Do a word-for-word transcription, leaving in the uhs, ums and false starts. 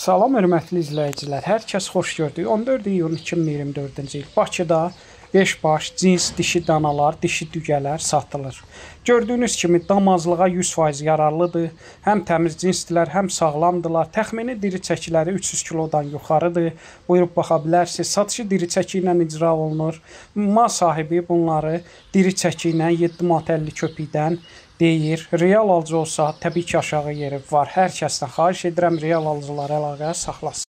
Salam, hörmətli izləyicilər. Hər kəs xoş gördük. on dörd iyun iki min iyirmi dördüncü il Bakıda beş baş cins dişi danalar, dişi dügələr satılır. Gördüyünüz kimi damazlığa yüz faiz yararlıdır. Həm təmiz cinsdilər, həm sağlamdırlar. Təxmini diri çəkiləri üç yüz kilodan yuxarıdır. Buyurub baxa bilərsiniz. Satışı diri çəki ilə icra olunur. Mal sahibi bunları diri çəki ilə yeddi manat əlli köpükdən deyir. Real alıcı olsa təbii ki aşağı yeri var. Hər kəsdən xahiş edirəm real alıcılar əlaqə saxlasın.